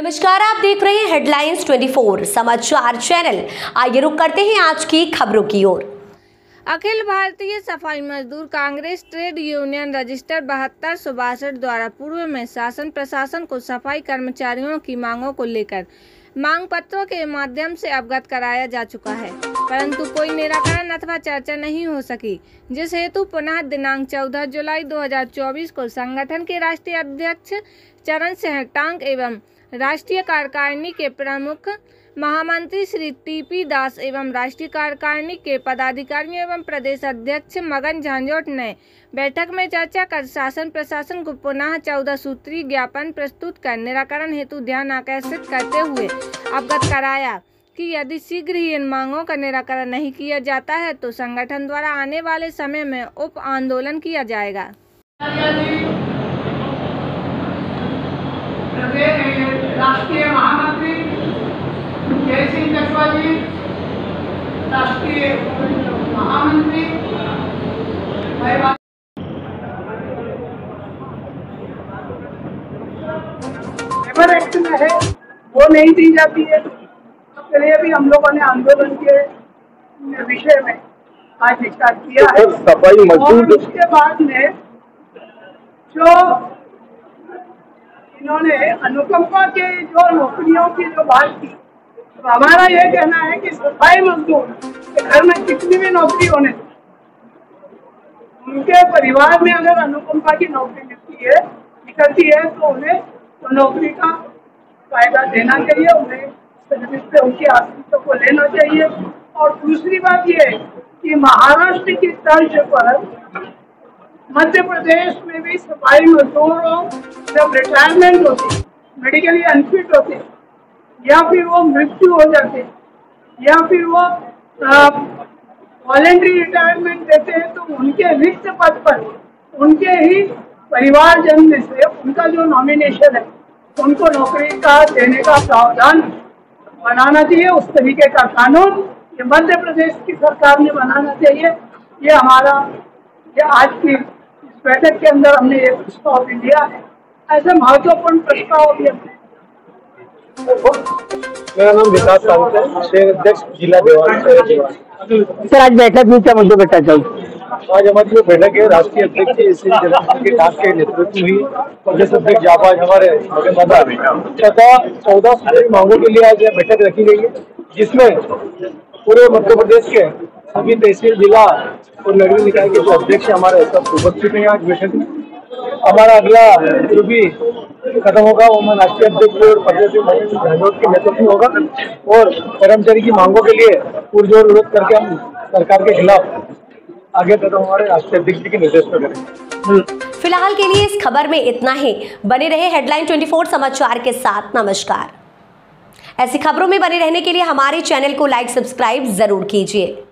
नमस्कार, आप देख रहे हैं हेडलाइंस 24 समाचार चैनल। आइए रुक करते हैं आज की खबरों की ओर। अखिल भारतीय सफाई मजदूर कांग्रेस ट्रेड यूनियन रजिस्टर 7262 द्वारा पूर्व में शासन प्रशासन को सफाई कर्मचारियों की मांगों को लेकर मांग पत्रों के माध्यम से अवगत कराया जा चुका है, परंतु कोई निराकरण अथवा चर्चा नहीं हो सकी, जिस हेतु पुनः दिनांक 14 जुलाई 2024 को संगठन के राष्ट्रीय अध्यक्ष चरण सिंह टांग एवं राष्ट्रीय कार्यकारिणी के प्रमुख महामंत्री श्री टीपी दास एवं राष्ट्रीय कार्यकारिणी के पदाधिकारियों एवं प्रदेश अध्यक्ष मगन झांझोट ने बैठक में चर्चा कर शासन प्रशासन को पुनः 14 सूत्री ज्ञापन प्रस्तुत कर निराकरण हेतु ध्यान आकर्षित करते हुए अवगत कराया कि यदि शीघ्र ही इन मांगों का निराकरण नहीं किया जाता है तो संगठन द्वारा आने वाले समय में उप आंदोलन किया जाएगा। राष्ट्रीय महामंत्री जय सिंह कछुआ जी, राष्ट्रीय महामंत्री लेबर एक्ट में है वो नहीं दी जाती है, उसके लिए भी हम लोगों ने आंदोलन के विषय में आज स्टार्ट किया है। और उसके बाद में जो इन्होंने अनुकंपा के जो नौकरियों की जो बात की, तो हमारा ये कहना है कि सफाई मजदूर के घर में कितनी भी नौकरी होने, उनके परिवार में अगर अनुकंपा की नौकरी निकलती है तो उन्हें तो नौकरी का फायदा देना चाहिए, उन्हें सर्विस पे उनके आश्रितों को लेना चाहिए। और दूसरी बात ये है कि महाराष्ट्र की तर्ज पर मध्य प्रदेश में भी सफाई मजदूरों जब रिटायरमेंट होती, मेडिकली अनफिट होते, या फिर वो मृत्यु हो जाते, या फिर वो वॉलेंट्री रिटायरमेंट देते हैं, तो उनके रिक्त पद पर उनके ही परिवारजन में से उनका जो नॉमिनेशन है उनको नौकरी का देने का प्रावधान बनाना चाहिए। उस तरीके का कानून ये मध्य प्रदेश की सरकार ने बनाना चाहिए। ये हमारा आज की बैठक के अंदर हमने ये प्रस्ताव भी लिया है। ऐसे महत्वपूर्ण प्रस्ताव भी हमने। मेरा नाम विकास सावंत है, शहर अध्यक्ष जिला देवास। सर, आज बैठक में क्या मुद्दों पर चर्चा हुई? आज हमारी जो बैठक है राष्ट्रीय अध्यक्ष के टास्क के नेतृत्व हुई, प्रदेश अध्यक्ष जाबाज हमारे तथा 14 सूत्री मांगों के लिए आज बैठक रखी गई है, जिसमें पूरे मध्य प्रदेश के सभी तहसील, जिला और नगरीय निकाय के जो अध्यक्ष हमारे सब उपस्थित हैं। आज बैठक में हमारा अगला जो भी कदम होगा वो मैं राष्ट्रीय अध्यक्ष और प्रदेश झांझोट के नेतृत्व में होगा और कर्मचारी की मांगों के लिए पुरजोर विरोध करके हम सरकार के खिलाफ आगे कदम हमारे राष्ट्रीय अध्यक्ष के निर्देश पर करेंगे। फिलहाल के लिए इस खबर में इतना ही। बने रहे हेडलाइन 24 समाचार के साथ। नमस्कार। ऐसी खबरों में बने रहने के लिए हमारे चैनल को लाइक सब्सक्राइब जरूर कीजिए।